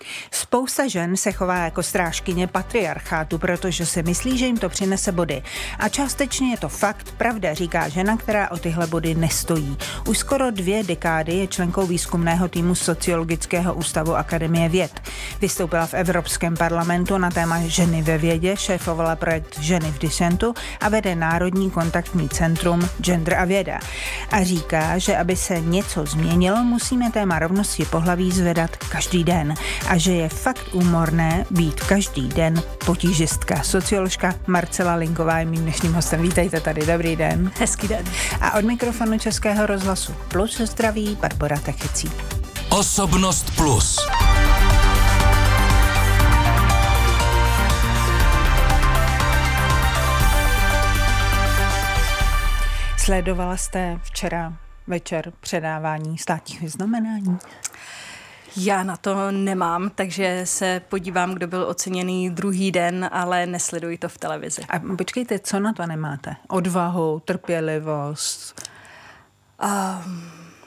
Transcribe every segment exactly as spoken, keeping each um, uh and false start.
Spousta žen se chová jako strážkyně patriarchátu, protože si myslí, že jim to přinese body. A částečně je to fakt, pravda, říká žena, která o tyhle body nestojí. Už skoro dvě dekády je členkou výzkumného týmu Sociologického ústavu Akademie věd. Vystoupila v Evropském parlamentu na téma ženy ve vědě, šéfovala projekt Ženy v disentu a vede Národní kontaktní centrum Gender a věda. A říká, že aby se něco změnilo, musíme téma rovnosti pohlaví zvedat každý den. A že je fakt úmorné být každý den potížistka. Socioložka Marcela Linková je mým dnešním hostem. Vítejte tady, dobrý den. Hezký den. A od mikrofonu Českého rozhlasu Plus zdraví Barbora Techecí. Osobnost Plus. Sledovala jste včera večer předávání státních vyznamenání? Já na to nemám, takže se podívám, kdo byl oceněný druhý den, ale nesleduji to v televizi. A počkejte, co na to nemáte? Odvahu, trpělivost? Um,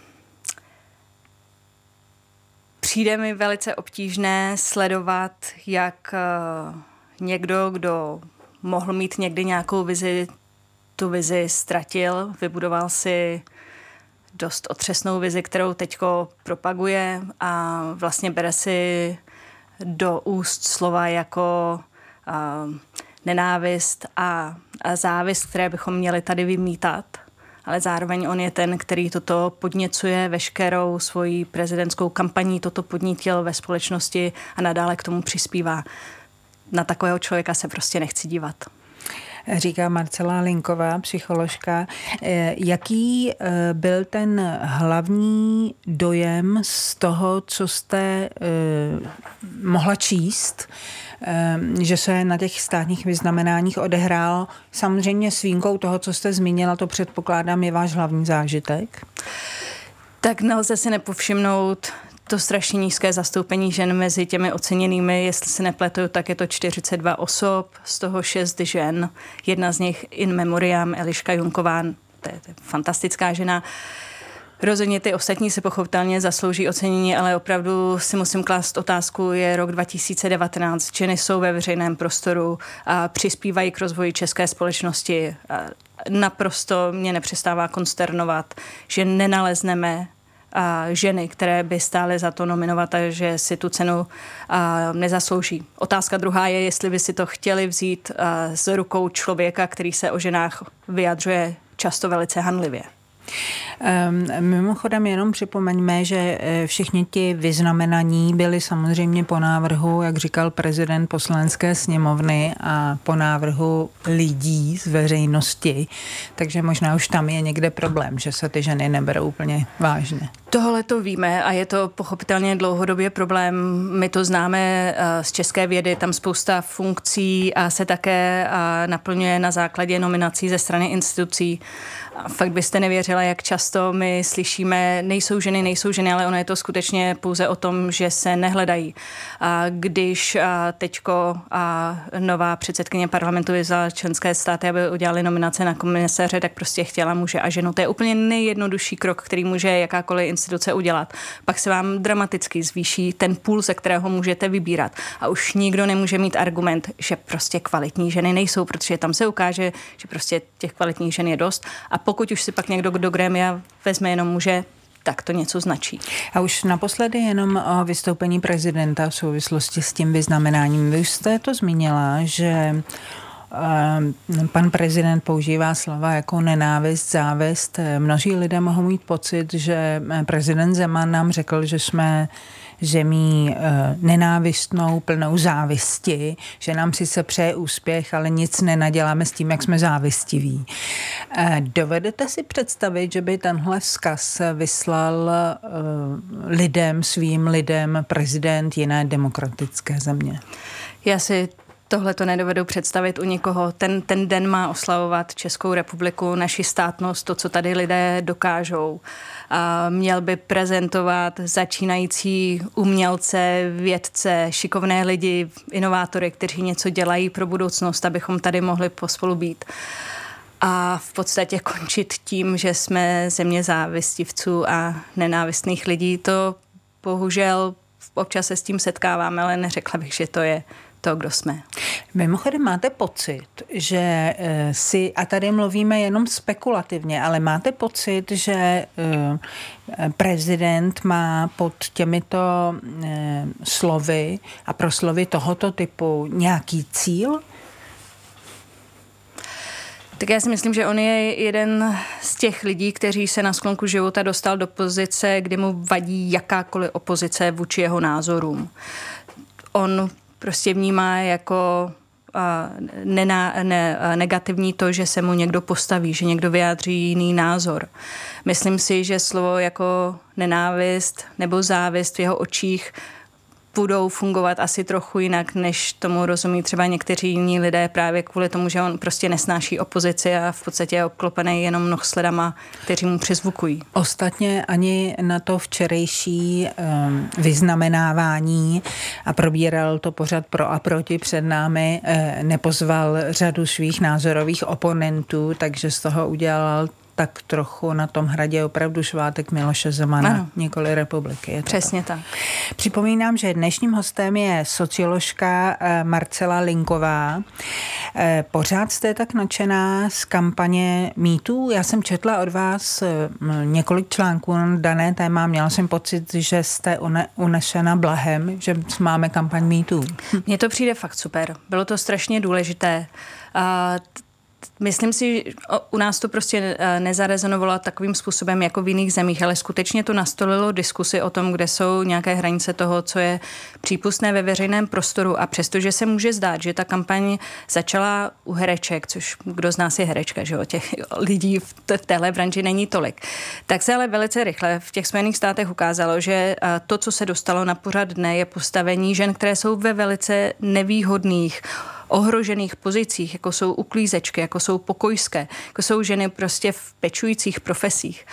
přijde mi velice obtížné sledovat, jak uh, někdo, kdo mohl mít někdy nějakou vizi, tu vizi ztratil, vybudoval si dost otřesnou vizi, kterou teďko propaguje a vlastně bere si do úst slova jako uh, nenávist a, a závist, které bychom měli tady vymítat. Ale zároveň on je ten, který toto podněcuje veškerou svoji prezidentskou kampaní, toto podnítil ve společnosti a nadále k tomu přispívá. Na takového člověka se prostě nechci dívat. Říká Marcela Linková, psycholožka. Jaký byl ten hlavní dojem z toho, co jste mohla číst, že se na těch státních vyznamenáních odehrálo? Samozřejmě s výjimkou toho, co jste zmínila, to předpokládám, je váš hlavní zážitek? Tak nelze si nepovšimnout to strašně nízké zastoupení žen mezi těmi oceněnými. Jestli se nepletu, tak je to čtyřicet dva osob, z toho šest žen. Jedna z nich in memoriam Eliška Junková, to je, to je fantastická žena. Rozhodně ty ostatní se pochopitelně zaslouží ocenění, ale opravdu si musím klást otázku, je rok dva tisíce devatenáct, ženy jsou ve veřejném prostoru a přispívají k rozvoji české společnosti. A naprosto mě nepřestává konsternovat, že nenalezneme a ženy, které by stály za to nominovat a že si tu cenu a, nezaslouží. Otázka druhá je, jestli by si to chtěli vzít a, z rukou člověka, který se o ženách vyjadřuje často velice hanlivě. Um, mimochodem jenom připomeňme, že všichni ti vyznamenaní byli samozřejmě po návrhu, jak říkal prezident Poslanecké sněmovny, a po návrhu lidí z veřejnosti, takže možná už tam je někde problém, že se ty ženy neberou úplně vážně. Tohle to víme a je to pochopitelně dlouhodobě problém. My to známe z české vědy, tam spousta funkcí a se také naplňuje na základě nominací ze strany institucí. A fakt byste nevěřila, jak často my slyšíme, nejsou ženy, nejsou ženy, ale ono je to skutečně pouze o tom, že se nehledají. A když a teďko a nová předsedkyně parlamentu vyzvala členské státy, aby udělali nominace na komisaře, tak prostě chtěla muže a ženu. To je úplně nejjednodušší krok, který může jakákoliv instituce udělat. Pak se vám dramaticky zvýší ten půl, ze kterého můžete vybírat. A už nikdo nemůže mít argument, že prostě kvalitní ženy nejsou, protože tam se ukáže, že prostě těch kvalitních žen je dost. A pokud už si pak někdo do grémia vezme jenom muže, tak to něco značí. A už naposledy jenom o vystoupení prezidenta v souvislosti s tím vyznamenáním. Vy už jste to zmínila, že pan prezident používá slova jako nenávist, závist. Množí lidé mohou mít pocit, že prezident Zeman nám řekl, že jsme zemí nenávistnou, plnou závisti, že nám sice přeje úspěch, ale nic nenaděláme s tím, jak jsme závistiví. Dovedete si představit, že by tenhle vzkaz vyslal lidem, svým lidem, prezident jiné demokratické země? Já si tohle to nedovedu představit u nikoho. Ten, ten den má oslavovat Českou republiku, naši státnost, to, co tady lidé dokážou. A měl by prezentovat začínající umělce, vědce, šikovné lidi, inovátory, kteří něco dělají pro budoucnost, abychom tady mohli pospolu být. A v podstatě končit tím, že jsme země závistivců a nenávistných lidí, to bohužel občas se s tím setkáváme, ale neřekla bych, že to je to, kdo jsme. Mimochodem máte pocit, že si, a tady mluvíme jenom spekulativně, ale máte pocit, že prezident má pod těmito slovy a proslovy tohoto typu nějaký cíl? Tak já si myslím, že on je jeden z těch lidí, kteří se na sklonku života dostal do pozice, kdy mu vadí jakákoliv opozice vůči jeho názorům. On prostě vnímá jako uh, nena, ne, uh, negativní to, že se mu někdo postaví, že někdo vyjádří jiný názor. Myslím si, že slovo jako nenávist nebo závist v jeho očích budou fungovat asi trochu jinak, než tomu rozumí třeba někteří jiní lidé právě kvůli tomu, že on prostě nesnáší opozici a v podstatě je obklopený jenom nohsledama, kteří mu přizvukují. Ostatně ani na to včerejší um, vyznamenávání a probíral to pořad pro a proti před námi, uh, nepozval řadu svých názorových oponentů, takže z toho udělal tak trochu na tom hradě opravdu švátek Miloše Zemana, ano. Nikoli republiky. Je Přesně tak. tak. Připomínám, že dnešním hostem je socioložka Marcela Linková. Pořád jste tak nadšená z kampaně MeToo? Já jsem četla od vás několik článků na dané téma. Měla jsem pocit, že jste unešena blahem, že máme kampaň MeToo. Mně to přijde fakt super. Bylo to strašně důležité. A myslím si, že u nás to prostě nezarezonovalo takovým způsobem jako v jiných zemích, ale skutečně to nastolilo diskusi o tom, kde jsou nějaké hranice toho, co je přípustné ve veřejném prostoru, a přestože se může zdát, že ta kampaň začala u hereček, což kdo z nás je herečka, že jo, těch lidí v, t- v téhle branži není tolik, tak se ale velice rychle v těch Spojených státech ukázalo, že to, co se dostalo na pořad dne, je postavení žen, které jsou ve velice nevýhodných ohrožených pozicích, jako jsou uklízečky, jako jsou pokojské, jako jsou ženy prostě v pečujících profesích.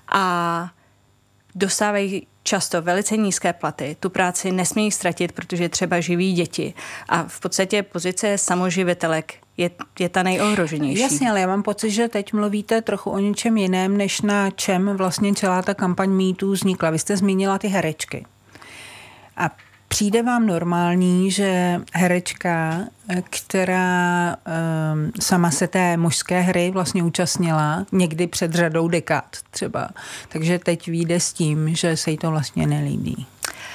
A dostávají často velice nízké platy, tu práci nesmějí ztratit, protože třeba živí děti. A v podstatě pozice samoživitelek je, je ta nejohroženější. Jasně, ale já mám pocit, že teď mluvíte trochu o něčem jiném, než na čem vlastně celá ta kampaň MeToo vznikla. Vy jste zmínila ty herečky. A přijde vám normální, že herečka, která um, sama se té mužské hry vlastně účastnila někdy před řadou dekád třeba, takže teď vyjde s tím, že se jí to vlastně nelíbí?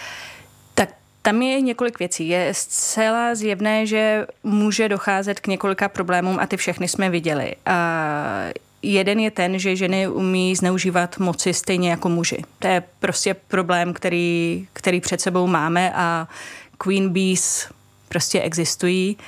Tak tam je několik věcí. Je zcela zjevné, že může docházet k několika problémům a ty všechny jsme viděli. A jeden je ten, že ženy umí zneužívat moci stejně jako muži. To je prostě problém, který, který před sebou máme, a Queen Bees prostě existují.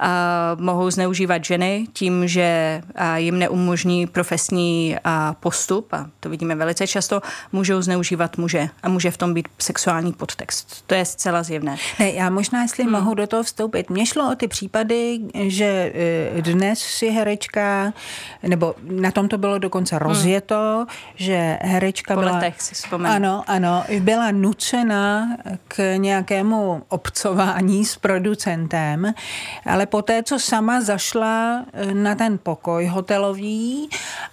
A mohou zneužívat ženy tím, že jim neumožní profesní postup, a to vidíme velice často, můžou zneužívat muže a může v tom být sexuální podtext. To je zcela zjevné. Ne, já možná, jestli hmm. mohu do toho vstoupit. Mně šlo o ty případy, že dnes si herečka, nebo na tom to bylo dokonce rozjeto, hmm. že herečka po byla... letech si vzpomenu. Ano, ano, byla nucena k nějakému obcování s producentem, ale poté, co sama zašla na ten pokoj hotelový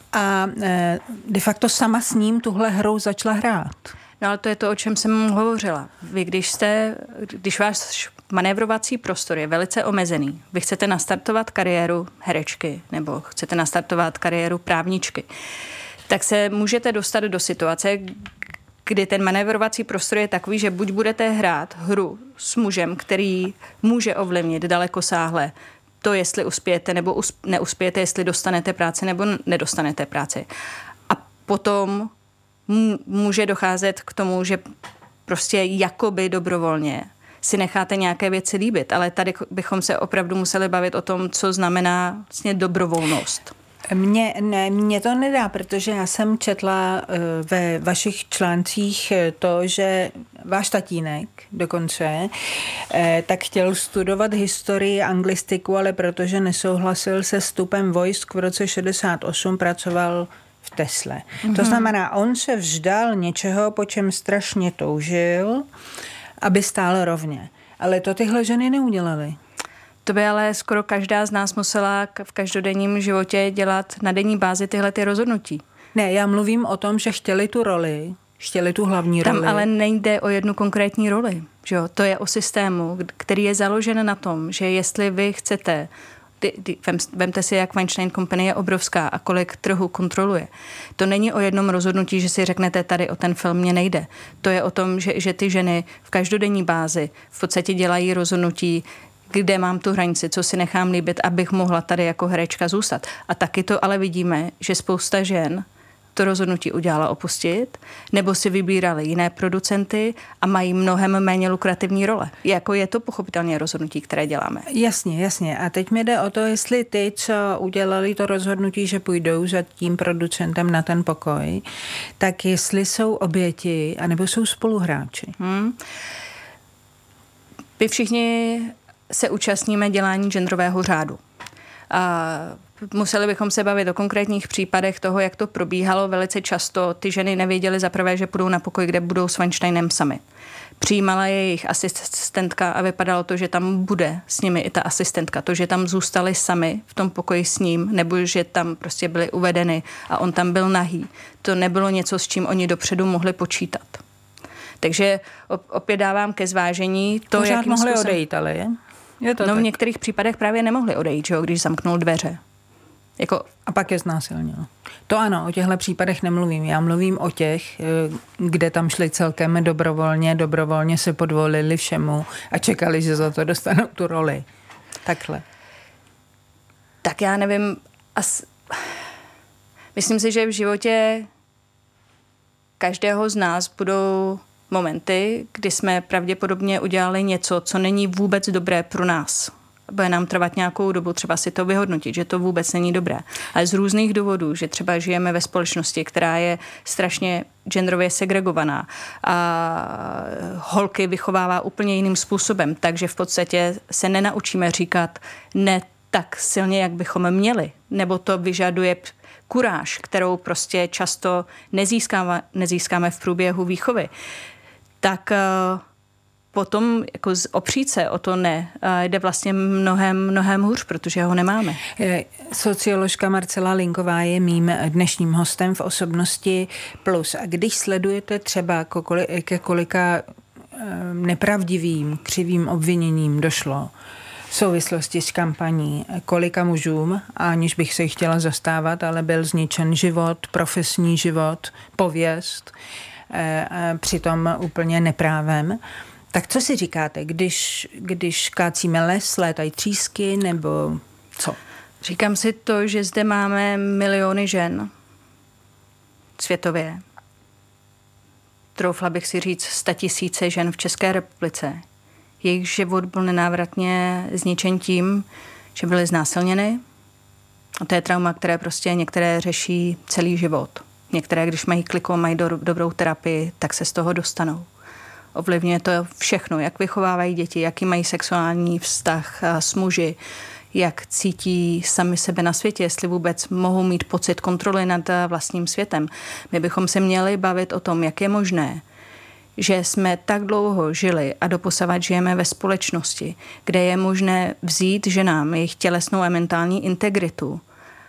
a de facto sama s ním tuhle hru začala hrát. No ale to je to, o čem jsem hovořila. Vy, když jste, když váš manévrovací prostor je velice omezený, vy chcete nastartovat kariéru herečky nebo chcete nastartovat kariéru právničky, tak se můžete dostat do situace, kdy ten manévrovací prostor je takový, že buď budete hrát hru s mužem, který může ovlivnit dalekosáhle to, jestli uspějete nebo usp- neuspějete, jestli dostanete práci nebo nedostanete práci. A potom m- může docházet k tomu, že prostě jakoby dobrovolně si necháte nějaké věci líbit, ale tady bychom se opravdu museli bavit o tom, co znamená vlastně dobrovolnost. Mně, ne, mně to nedá, protože já jsem četla uh, ve vašich článcích to, že váš tatínek dokonce uh, tak chtěl studovat historii, anglistiku, ale protože nesouhlasil se vstupem vojsk v roce šedesát osm, pracoval v Tesle. Mm-hmm. To znamená, on se vzdal něčeho, po čem strašně toužil, aby stál rovně. Ale to tyhle ženy neudělaly. To by ale skoro každá z nás musela v každodenním životě dělat na denní bázi tyhle ty rozhodnutí. Ne, já mluvím o tom, že chtěli tu roli, chtěli tu hlavní Tam roli. ale nejde o jednu konkrétní roli. Že jo? To je o systému, který je založen na tom, že jestli vy chcete, ty, ty, vem, vemte si, jak Weinstein Company je obrovská a kolik trhu kontroluje. To není o jednom rozhodnutí, že si řeknete, tady o ten film mě nejde. To je o tom, že, že ty ženy v každodenní bázi v podstatě dělají rozhodnutí, kde mám tu hranici, co si nechám líbit, abych mohla tady jako herečka zůstat. A taky to ale vidíme, že spousta žen to rozhodnutí udělala opustit, nebo si vybírali jiné producenty a mají mnohem méně lukrativní role. Jako je to pochopitelně rozhodnutí, které děláme. Jasně, jasně. A teď mi jde o to, jestli ty, co udělali to rozhodnutí, že půjdou za tím producentem na ten pokoj, tak jestli jsou oběti, anebo jsou spoluhráči. Hmm. My všichni se účastníme dělání genderového řádu. A museli bychom se bavit o konkrétních případech toho, jak to probíhalo. Velice často ty ženy nevěděly zaprvé, že půjdou na pokoj, kde budou s Weinsteinem sami. Přijímala je jejich asistentka a vypadalo to, že tam bude s nimi i ta asistentka. To, že tam zůstali sami v tom pokoji s ním, nebo že tam prostě byly uvedeny a on tam byl nahý, to nebylo něco, s čím oni dopředu mohli počítat. Takže opět dávám ke zvážení to, Pořád jakým mohli způsobem... odejít, ale je? Je to no tak. V některých případech právě nemohli odejít, že jo, když zamknul dveře. Jako... A pak je znásilnil. To ano, o těchto případech nemluvím. Já mluvím o těch, kde tam šli celkem dobrovolně, dobrovolně se podvolili všemu a čekali, že za to dostanou tu roli. Takhle. Tak já nevím, as... myslím si, že v životě každého z nás budou momenty, kdy jsme pravděpodobně udělali něco, co není vůbec dobré pro nás. Bude nám trvat nějakou dobu třeba si to vyhodnotit, že to vůbec není dobré. Ale z různých důvodů, že třeba žijeme ve společnosti, která je strašně genderově segregovaná a holky vychovává úplně jiným způsobem, takže v podstatě se nenaučíme říkat ne tak silně, jak bychom měli. Nebo to vyžaduje kuráž, kterou prostě často nezískáme, nezískáme v průběhu výchovy. Tak potom jako opřít se o to ne, jde vlastně mnohem, mnohem hůř, protože ho nemáme. Socioložka Marcela Linková je mým dnešním hostem v Osobnosti plus. A když sledujete třeba ke kolika nepravdivým, křivým obviněním došlo v souvislosti s kampaní, kolika mužům, aniž bych se jich chtěla zastávat, ale byl zničen život, profesní život, pověst, přitom úplně neprávem. Tak co si říkáte, když, když kácíme les, létají třísky, nebo co? Říkám si to, že zde máme miliony žen světově. Troufla bych si říct statisíce žen v České republice. Jejich život byl nenávratně zničen tím, že byly znásilněny. A to je trauma, které prostě některé řeší celý život. Některé, když mají kliku a mají do, dobrou terapii, tak se z toho dostanou. Ovlivňuje to všechno, jak vychovávají děti, jaký mají sexuální vztah s muži, jak cítí sami sebe na světě, jestli vůbec mohou mít pocit kontroly nad vlastním světem. My bychom se měli bavit o tom, jak je možné, že jsme tak dlouho žili a doposavat žijeme ve společnosti, kde je možné vzít ženám jejich tělesnou a mentální integritu,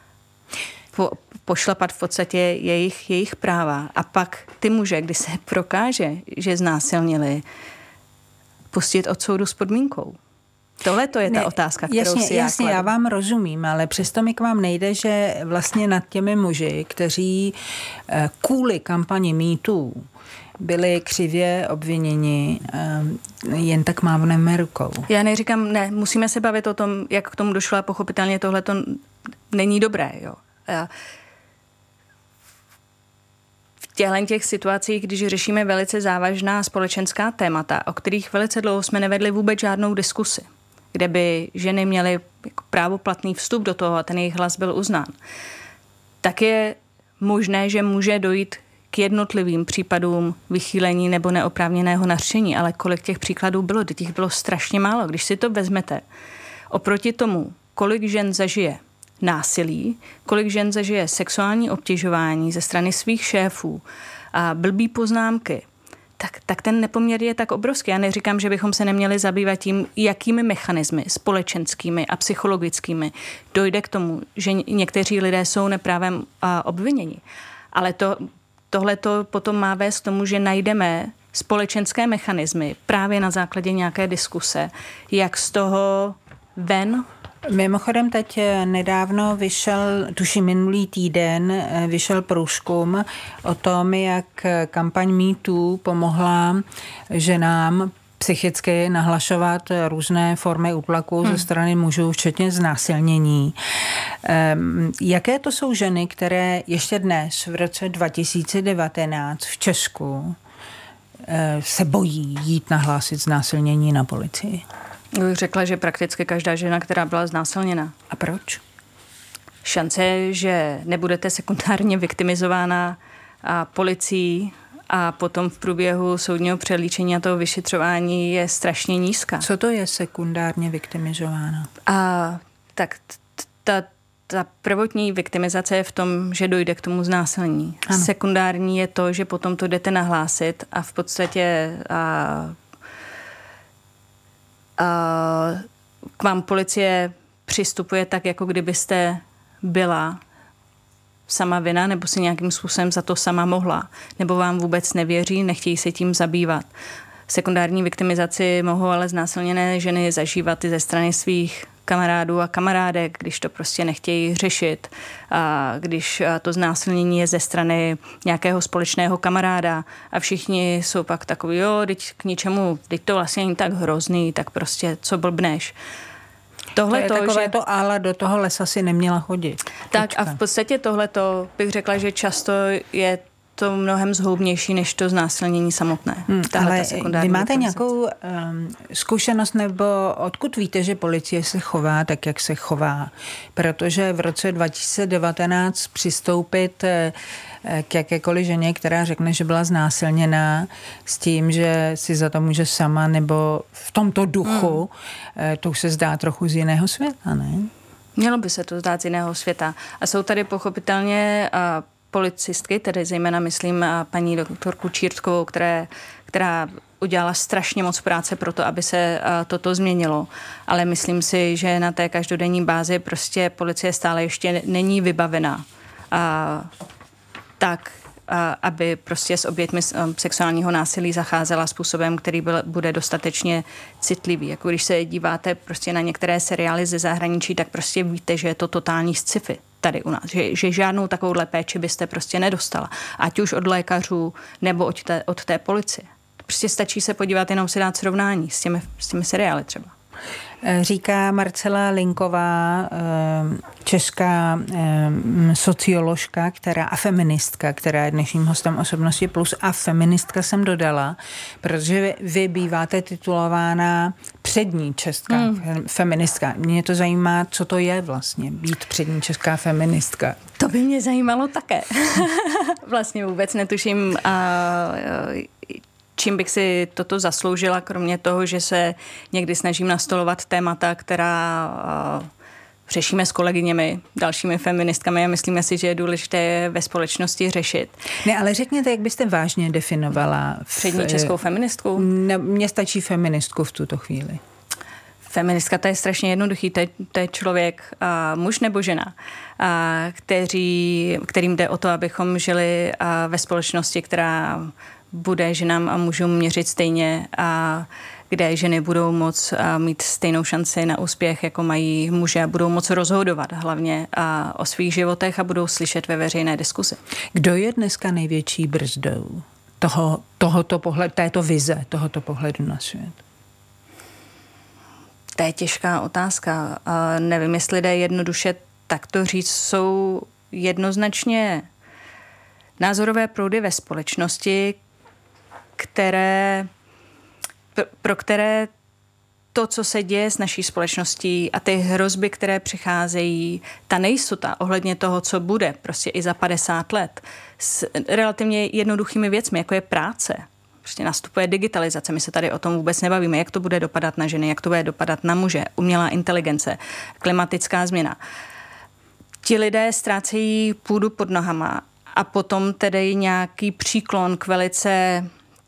po, pošlapat v podstatě jejich, jejich práva a pak ty muže, kdy se prokáže, že znásilnili, pustit od soudu s podmínkou. Tohle to je ta ne, otázka, kterou jasně, si já Jasně, kladu. Já vám rozumím, ale přesto mi k vám nejde, že vlastně nad těmi muži, kteří kvůli kampani MeToo byli křivě obviněni, jen tak mávneme rukou. Já neříkám, ne, musíme se bavit o tom, jak k tomu došlo a pochopitelně tohle to není dobré. Jo. V těchto těch situacích, když řešíme velice závažná společenská témata, o kterých velice dlouho jsme nevedli vůbec žádnou diskusi, kde by ženy měly jako právoplatný vstup do toho a ten jejich hlas byl uznán, tak je možné, že může dojít k jednotlivým případům vychýlení nebo neoprávněného nařčení, ale kolik těch příkladů bylo, těch bylo strašně málo. Když si to vezmete, oproti tomu, kolik žen zažije násilí, kolik žen zažije sexuální obtěžování ze strany svých šéfů a blbý poznámky, tak, tak ten nepoměr je tak obrovský. Já neříkám, že bychom se neměli zabývat tím, jakými mechanismy společenskými a psychologickými dojde k tomu, že někteří lidé jsou neprávem obviněni. Ale to tohle to potom má vést k tomu, že najdeme společenské mechanismy právě na základě nějaké diskuse, jak z toho ven. Mimochodem teď nedávno vyšel, tuším minulý týden, vyšel průzkum o tom, jak kampaň Me Too pomohla ženám psychicky nahlašovat různé formy útlaku hmm. ze strany mužů, včetně znásilnění. Jaké to jsou ženy, které ještě dnes v roce dva tisíce devatenáct v Česku se bojí jít nahlásit znásilnění na policii? Bych řekla, že prakticky každá žena, která byla znásilněna. A proč? Šance, že nebudete sekundárně viktimizována a policií a potom v průběhu soudního přelíčení a toho vyšetřování je strašně nízká. Co to je sekundárně viktimizována? A tak ta, ta prvotní viktimizace je v tom, že dojde k tomu znásilnění. Ano. Sekundární je to, že potom to jdete nahlásit a v podstatě a, a, k vám policie přistupuje tak, jako kdybyste byla sama vina, nebo si nějakým způsobem za to sama mohla, nebo vám vůbec nevěří, nechtějí se tím zabývat. Sekundární viktimizaci mohou ale znásilněné ženy zažívat i ze strany svých kamarádů a kamarádek, když to prostě nechtějí řešit. A když to znásilnění je ze strany nějakého společného kamaráda a všichni jsou pak takový, jo, teď k ničemu, teď to vlastně není tak hrozný, tak prostě co blbneš. Tohle to je to, takové že... to ale do toho lesa si neměla chodit. Tak a v podstatě tohleto bych řekla, že často je to mnohem zhoubnější než to znásilnění samotné. Hmm, ale vy máte nějakou um, zkušenost nebo odkud víte, že policie se chová tak, jak se chová? Protože v roce dva tisíce devatenáct přistoupit k jakékoliv ženě, která řekne, že byla znásilněná s tím, že si za to může sama nebo v tomto duchu, hmm. to už se zdá trochu z jiného světa, ne? Mělo by se to zdát z jiného světa. A jsou tady pochopitelně uh, policistky, tedy zejména myslím paní doktorku Čírtkovou, které, která udělala strašně moc práce pro to, aby se toto změnilo. Ale myslím si, že na té každodenní bázi prostě policie stále ještě není vybavená a, tak, a, aby prostě s oběťmi sexuálního násilí zacházela způsobem, který byl, bude dostatečně citlivý. Jako když se díváte prostě na některé seriály ze zahraničí, tak prostě víte, že je to totální sci-fi tady u nás, že, že žádnou takovouhle péči byste prostě nedostala. Ať už od lékařů nebo od té, od té policie. Prostě stačí se podívat, jenom si dát srovnání s těmi, s těmi seriály třeba. Říká Marcela Linková, česká socioložka, která a feministka, která je dnešním hostem Osobnosti plus a feministka jsem dodala, protože vy býváte titulována přední česká hmm. feministka. Mě to zajímá, co to je vlastně být přední česká feministka. To by mě zajímalo také. Vlastně vůbec netuším a čím bych si toto zasloužila, kromě toho, že se někdy snažím nastolovat témata, která uh, řešíme s kolegyněmi, dalšími feministkami a myslíme si, že je důležité je ve společnosti řešit. Ne, ale řekněte, jak byste vážně definovala v, přední českou feministku? Ne, mně stačí feministku v tuto chvíli. Feministka, to je strašně jednoduchý, to je, to je člověk, uh, muž nebo žena, uh, kteří, kterým jde o to, abychom žili uh, ve společnosti, která bude ženám a mužům měřit stejně a kde ženy budou moc mít stejnou šanci na úspěch, jako mají muže a budou moc rozhodovat hlavně a o svých životech a budou slyšet ve veřejné diskuzi. Kdo je dneska největší brzdou toho, tohoto pohledu, této vize, tohoto pohledu na svět? To je těžká otázka. A nevím, jestli jde jednoduše takto říct, jsou jednoznačně názorové proudy ve společnosti, které, pro které to, co se děje s naší společností a ty hrozby, které přicházejí, ta nejistota ohledně toho, co bude prostě i za padesát let, s relativně jednoduchými věcmi, jako je práce. Prostě nastupuje digitalizace, my se tady o tom vůbec nebavíme, jak to bude dopadat na ženy, jak to bude dopadat na muže, umělá inteligence, klimatická změna. Ti lidé ztrácejí půdu pod nohama a potom tedy nějaký příklon k velice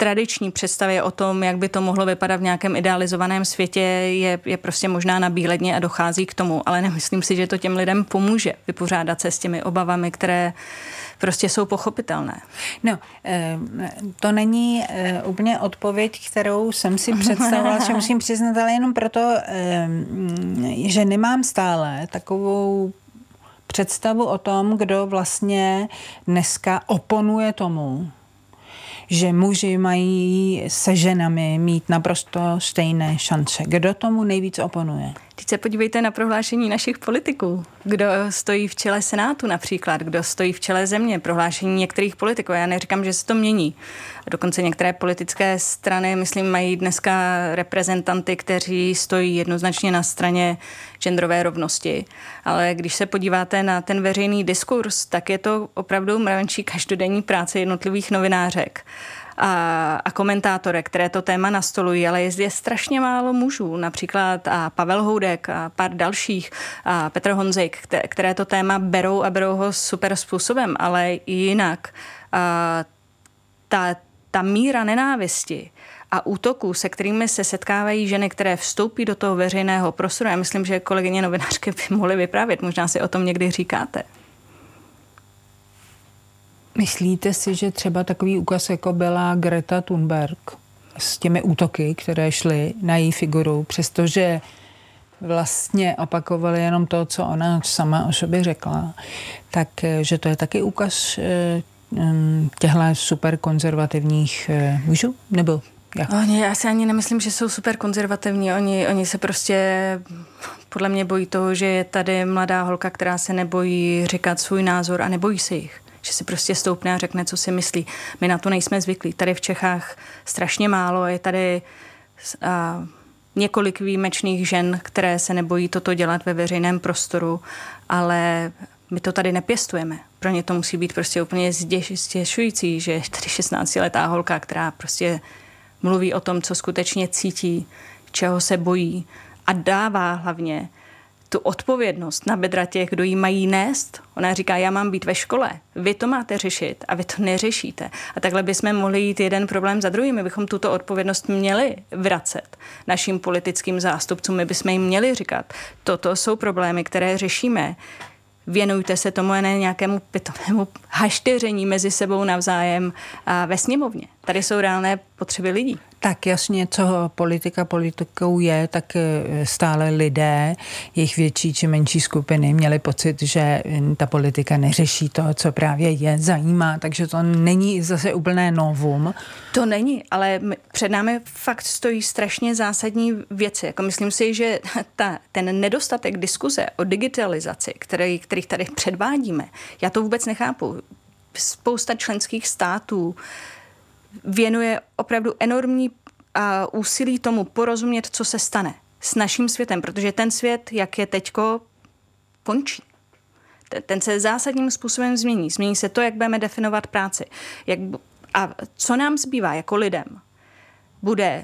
tradiční představě o tom, jak by to mohlo vypadat v nějakém idealizovaném světě, je, je prostě možná na bíledně a dochází k tomu, ale nemyslím si, že to těm lidem pomůže vypořádat se s těmi obavami, které prostě jsou pochopitelné. No, to není úplně odpověď, kterou jsem si představovala, že musím přiznat, ale jenom proto, že nemám stále takovou představu o tom, kdo vlastně dneska oponuje tomu, že muži mají se ženami mít naprosto stejné šance. Kdo tomu nejvíc oponuje? Teď se podívejte na prohlášení našich politiků. Kdo stojí v čele Senátu například, kdo stojí v čele země, prohlášení některých politiků. Já neříkám, že se to mění. Dokonce některé politické strany, myslím, mají dneska reprezentanty, kteří stojí jednoznačně na straně genderové rovnosti. Ale když se podíváte na ten veřejný diskurs, tak je to opravdu mravenčí každodenní práce jednotlivých novinářek a, a komentátorek, které to téma nastolují, ale je zde strašně málo mužů, například a Pavel Houdek a pár dalších, a Petr Honzik, které to téma berou a berou ho super způsobem, ale i jinak. A ta, ta míra nenávisti a útoků, se kterými se setkávají ženy, které vstoupí do toho veřejného prostoru, já myslím, že kolegyně novinářky by mohly vyprávět, možná si o tom někdy říkáte. Myslíte si, že třeba takový úkaz, jako byla Greta Thunberg s těmi útoky, které šly na její figuru, přestože vlastně opakovali jenom to, co ona sama o sobě řekla, tak že to je taky úkaz těchto super konzervativních mužů? Nebo jak? Oni, já si ani nemyslím, že jsou super konzervativní. Oni, oni se prostě podle mě bojí toho, že je tady mladá holka, která se nebojí říkat svůj názor a nebojí se jich. Že si prostě stoupne a řekne, co si myslí. My na to nejsme zvyklí. Tady v Čechách strašně málo. Je tady a, několik výjimečných žen, které se nebojí toto dělat ve veřejném prostoru, ale my to tady nepěstujeme. Pro ně to musí být prostě úplně zděšující, že je tady šestnáctiletá holka, která prostě mluví o tom, co skutečně cítí, čeho se bojí a dává hlavně tu odpovědnost na bedra těch, kdo jí mají nést. Ona říká, já mám být ve škole, vy to máte řešit a vy to neřešíte. A takhle bychom mohli jít jeden problém za druhým. My bychom tuto odpovědnost měli vracet našim politickým zástupcům. My bychom jim měli říkat, toto jsou problémy, které řešíme. Věnujte se tomu a ne nějakému pitomému hašteření mezi sebou navzájem a ve sněmovně. Tady jsou reálné potřeby lidí. Tak jasně, co politika politikou je, tak stále lidé, jejich větší či menší skupiny měli pocit, že ta politika neřeší to, co právě je zajímá, takže to není zase úplné novum. To není, ale před námi fakt stojí strašně zásadní věci. Jako myslím si, že ta, ten nedostatek diskuze o digitalizaci, který, který tady předvádíme, já to vůbec nechápu. Spousta členských států věnuje opravdu enormní a úsilí tomu porozumět, co se stane s naším světem, protože ten svět, jak je teďko, končí. Ten se zásadním způsobem změní. Změní se to, jak budeme definovat práci. Jak, a co nám zbývá jako lidem? Bude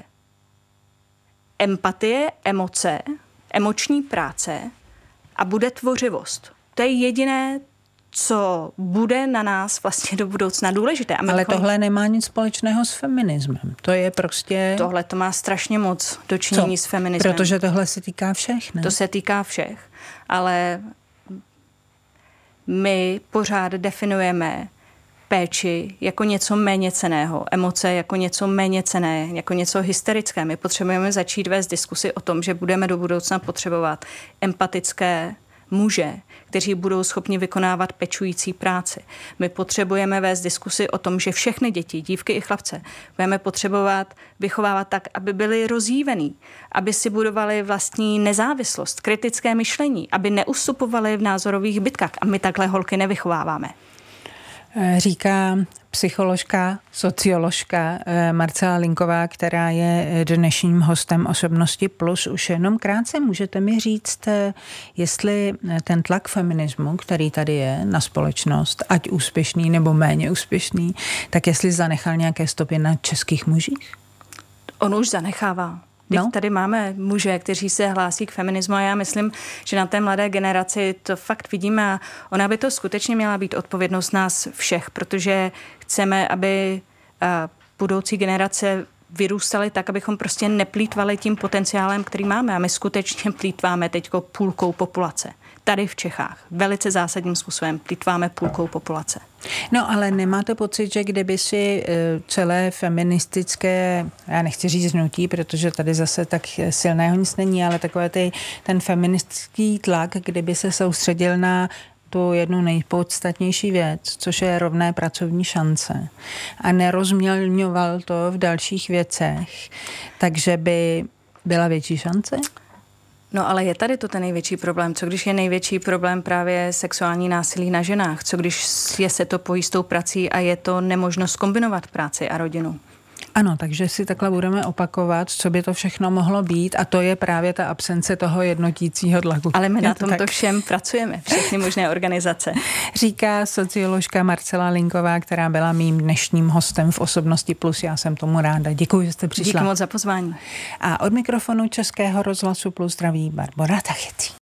empatie, emoce, emoční práce a bude tvořivost. To je jediné, co bude na nás vlastně do budoucna důležité. A Ale bychom... tohle nemá nic společného s feminismem. To je prostě... Tohle to má strašně moc dočinění Co? s feminismem. Protože tohle se týká všech, ne? To se týká všech. Ale my pořád definujeme péči jako něco méně cenného, emoce jako něco méně cenné, jako něco hysterické. My potřebujeme začít vést diskusi o tom, že budeme do budoucna potřebovat empatické muže, kteří budou schopni vykonávat pečující práci. My potřebujeme vést diskusi o tom, že všechny děti, dívky i chlapce, budeme potřebovat vychovávat tak, aby byli rozjívený, aby si budovali vlastní nezávislost, kritické myšlení, aby neustupovali v názorových bitkách. A my takhle holky nevychováváme. Říká psycholožka, socioložka Marcela Linková, která je dnešním hostem Osobnosti Plus. Už jenom krátce můžete mi říct, jestli ten tlak feminismu, který tady je na společnost, ať úspěšný nebo méně úspěšný, tak jestli zanechal nějaké stopy na českých mužích? On už zanechává. Teď no. Tady máme muže, kteří se hlásí k feminismu a já myslím, že na té mladé generaci to fakt vidíme a ona by to skutečně měla být odpovědnost nás všech, protože chceme, aby budoucí generace vyrůstali tak, abychom prostě neplýtvali tím potenciálem, který máme. A my skutečně plýtváme teďko půlkou populace. Tady v Čechách velice zásadním způsobem plýtváme půlkou populace. No ale nemáte pocit, že kdyby si celé feministické, já nechci říct hnutí, protože tady zase tak silného nic není, ale takové ty, ten feministický tlak, kdyby se soustředil na tu jednu nejpodstatnější věc, což je rovné pracovní šance a nerozmělňoval to v dalších věcech, takže by byla větší šance? No ale je tady to ten největší problém. Co když je největší problém právě sexuální násilí na ženách? Co když je se to pojí s tou prací a je to nemožnost kombinovat práci a rodinu? Ano, takže si takhle budeme opakovat, co by to všechno mohlo být a to je právě ta absence toho jednotícího tlaku. Ale my je na to tomto tak? všem pracujeme, všechny možné organizace. Říká socioložka Marcela Linková, která byla mým dnešním hostem v Osobnosti Plus. Já jsem tomu ráda. Děkuji, že jste přišla. Díky moc za pozvání. A od mikrofonu Českého rozhlasu Plus zdraví Barbora Tachecí.